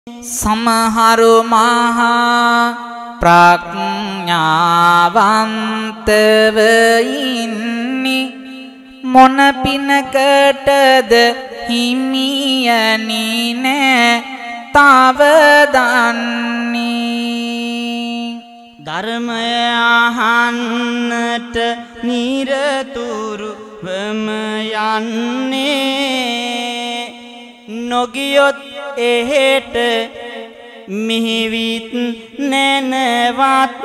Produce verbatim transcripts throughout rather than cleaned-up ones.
සමහරු මහා ප්‍රඥාවන්තව ඉන්නේ මොන පිනකටද හිමියනි නෑ තව දන්නේ ධර්මය අහන්නට නිරතුරුවම යන්නේ නොගියොත් එහෙට මිහිවිත් නැනවත්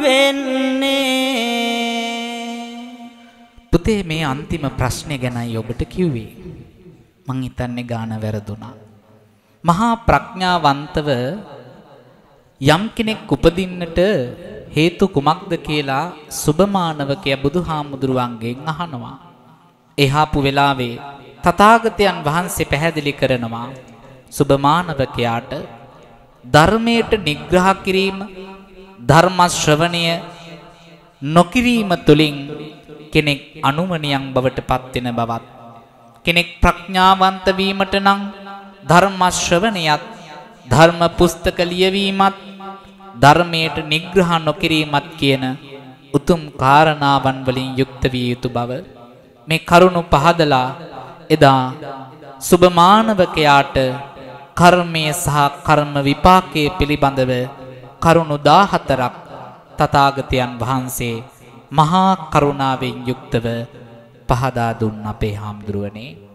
වෙන්නේ. පුතේ මේ අන්තිම ප්‍රශ්නේ ගැනයි ඔබට කිව්වේ. මං හිතන්නේ ගාන වැරදුනා. මහා ප්‍රඥාවන්තව යම් කෙනෙක් උපදින්නට හේතු කුමක්ද කියලා සුබමානවකයා බුදුහාමුදුරුවන්ගෙන් අහනවා. එහාපු වෙලාවේ තථාගතයන් වහන්සේ පැහැදිලි කරනවා සුබමානවකයාට ධර්මයට නිග්‍රහ කිරීම ධර්ම ශ්‍රවණය නොකිරීම තුලින් කෙනෙක් අනුමනියන් බවට පත් වෙන බවත් කෙනෙක් ප්‍රඥාවන්ත වීමට නම් ධර්ම ශ්‍රවණයත් ධර්ම පුස්තක ලියවීමත් ධර්මයට නිග්‍රහ නොකිරීමත් කියන උතුම් කාරණාවන් වලින් යුක්ත විය යුතු බව මේ කරුණ පහදලා එදා සුබමානවකයාට කර්මය සහ කර්ම විපාකයේ පිළිබඳව කරුණු දාහතරක් තථාගතයන් වහන්සේ මහා කරුණාවෙන් යුක්තව පහදා දුන් අපේ හාමුදුරුවනේ